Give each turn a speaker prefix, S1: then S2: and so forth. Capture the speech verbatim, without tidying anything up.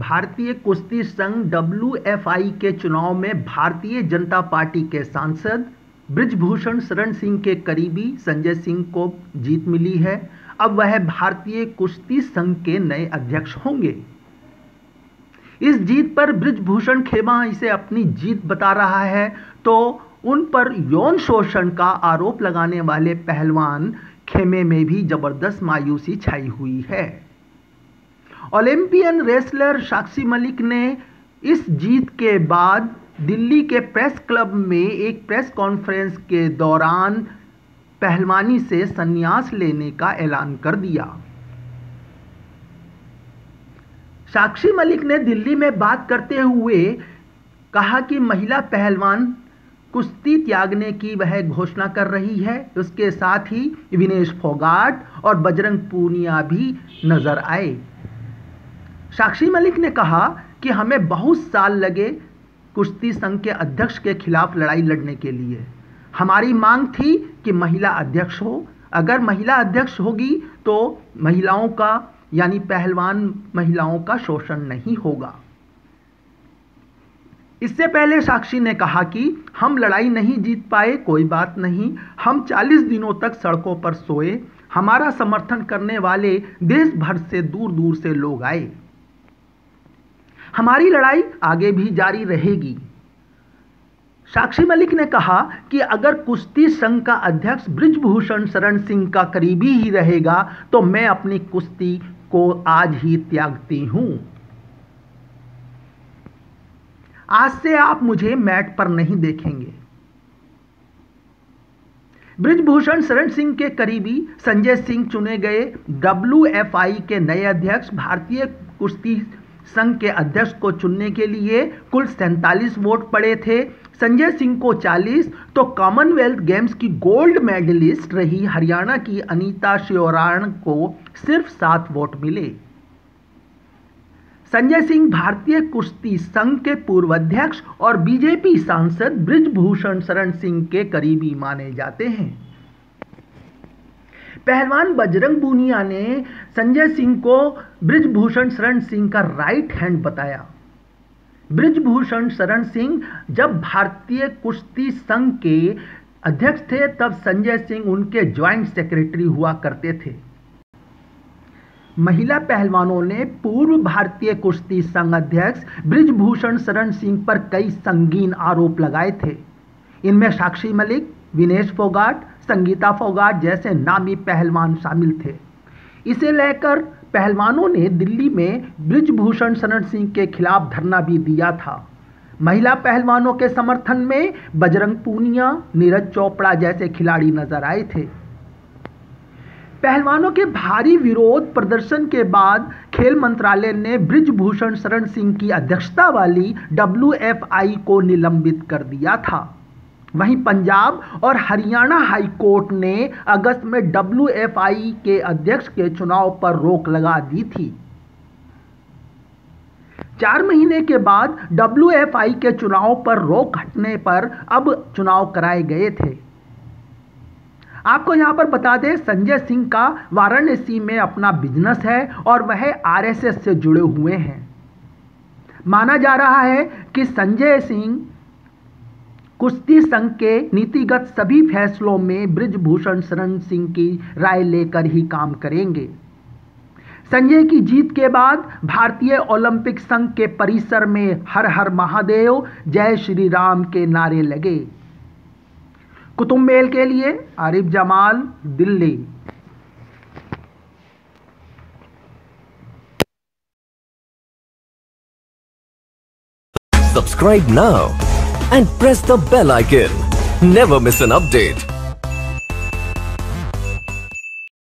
S1: भारतीय कुश्ती संघ डब्ल्यू एफ आई के चुनाव में भारतीय जनता पार्टी के सांसद बृजभूषण शरण सिंह के करीबी संजय सिंह को जीत मिली है। अब वह भारतीय कुश्ती संघ के नए अध्यक्ष होंगे। इस जीत पर बृजभूषण खेमा इसे अपनी जीत बता रहा है, तो उन पर यौन शोषण का आरोप लगाने वाले पहलवान खेमे में भी जबरदस्त मायूसी छाई हुई है। ओलंपियन रेसलर साक्षी मलिक ने इस जीत के बाद दिल्ली के प्रेस क्लब में एक प्रेस कॉन्फ्रेंस के दौरान पहलवानी से संन्यास लेने का ऐलान कर दिया। साक्षी मलिक ने दिल्ली में बात करते हुए कहा कि महिला पहलवान कुश्ती त्यागने की वह घोषणा कर रही है। उसके साथ ही विनेश फोगाट और बजरंग पूनिया भी नजर आए। साक्षी मलिक ने कहा कि हमें बहुत साल लगे कुश्ती संघ के अध्यक्ष के खिलाफ लड़ाई लड़ने के लिए। हमारी मांग थी कि महिला अध्यक्ष हो। अगर महिला अध्यक्ष होगी तो महिलाओं का यानी पहलवान महिलाओं का शोषण नहीं होगा। इससे पहले साक्षी ने कहा कि हम लड़ाई नहीं जीत पाए, कोई बात नहीं, हम चालीस दिनों तक सड़कों पर सोए। हमारा समर्थन करने वाले देश भर से दूर दूर से लोग आए। हमारी लड़ाई आगे भी जारी रहेगी। साक्षी मलिक ने कहा कि अगर कुश्ती संघ का अध्यक्ष बृजभूषण शरण सिंह का करीबी ही रहेगा तो मैं अपनी कुश्ती को आज ही त्यागती हूं। आज से आप मुझे मैट पर नहीं देखेंगे। बृजभूषण शरण सिंह के करीबी संजय सिंह चुने गए डब्ल्यू एफ आई के नए अध्यक्ष। भारतीय कुश्ती संघ के अध्यक्ष को चुनने के लिए कुल सैंतालीस वोट पड़े थे। संजय सिंह को चालीस, तो कॉमनवेल्थ गेम्स की गोल्ड मेडलिस्ट रही हरियाणा की अनीता श्योराण को सिर्फ सात वोट मिले। संजय सिंह भारतीय कुश्ती संघ के पूर्व अध्यक्ष और बीजेपी सांसद बृजभूषण शरण सिंह के करीबी माने जाते हैं। पहलवान बजरंग पूनिया ने संजय सिंह को बृजभूषण शरण सिंह का राइट हैंड बताया। बृजभूषण शरण सिंह जब भारतीय कुश्ती संघ के अध्यक्ष थे तब संजय सिंह उनके ज्वाइंट सेक्रेटरी हुआ करते थे। महिला पहलवानों ने पूर्व भारतीय कुश्ती संघ अध्यक्ष बृजभूषण शरण सिंह पर कई संगीन आरोप लगाए थे। इनमें साक्षी मलिक, विनेश फोगाट, संगीता फोगाट जैसे नामी पहलवान शामिल थे। इसे लेकर पहलवानों ने दिल्ली में बृजभूषण शरण सिंह के खिलाफ धरना भी दिया था। महिला पहलवानों के समर्थन में बजरंग पूनिया, नीरज चोपड़ा जैसे खिलाड़ी नजर आए थे। पहलवानों के भारी विरोध प्रदर्शन के बाद खेल मंत्रालय ने बृजभूषण शरण सिंह की अध्यक्षता वाली डब्ल्यू एफ आई को निलंबित कर दिया था। वहीं पंजाब और हरियाणा हाई कोर्ट ने अगस्त में डब्ल्यू एफ आई के अध्यक्ष के चुनाव पर रोक लगा दी थी। चार महीने के बाद डब्ल्यू एफ आई के चुनाव पर रोक हटने पर अब चुनाव कराए गए थे। आपको यहां पर बता दें, संजय सिंह का वाराणसी में अपना बिजनेस है और वह आर एस एस से जुड़े हुए हैं। माना जा रहा है कि संजय सिंह कुश्ती संघ के नीतिगत सभी फैसलों में बृजभूषण शरण सिंह की राय लेकर ही काम करेंगे। संजय की जीत के बाद भारतीय ओलंपिक संघ के परिसर में हर हर महादेव, जय श्री राम के नारे लगे। कुतुब मेल के लिए Arif Jamal, Delhi.
S2: Subscribe now and press the bell icon. Never miss an update.